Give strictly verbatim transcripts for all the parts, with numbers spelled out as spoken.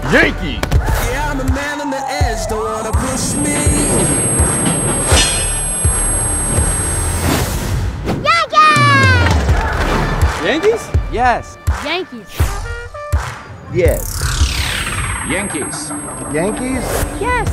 Yankees. Yeah, I'm a man on the edge, don't wanna push me. Yankees? Yes. Yankees. Yes. Yankees. Yankees? Yes.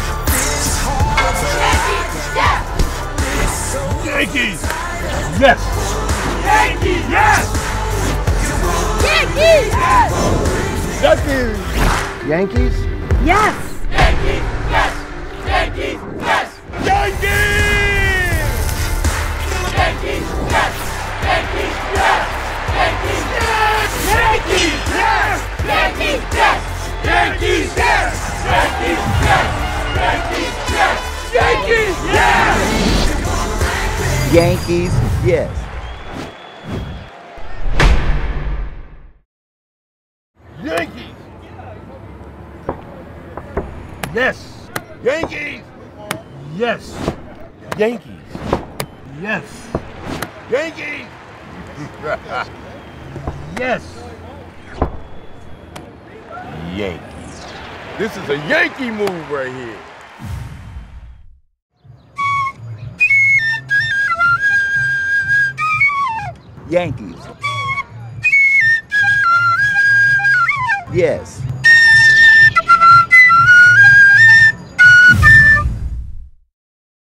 Yankees. Yes. Yankees. Yes. Yankees. Yankees. Yankees? Yes. Yankees. Yes. Yankees. Yes. Yankees. Yankees. Yes. Yankees. Yes. Yankees. Yes. Yankees. Yes. Yankees. Yes. Yankees. Yes. Yankees. Yes. Yankees. Yes. Yankees. Yes. Yankees? Yes. Yankees. Yes. Yankees. Yes. Yankees. Yes. Yankees. Yes. Yankees. This is a Yankee move right here. Yankees. Yes.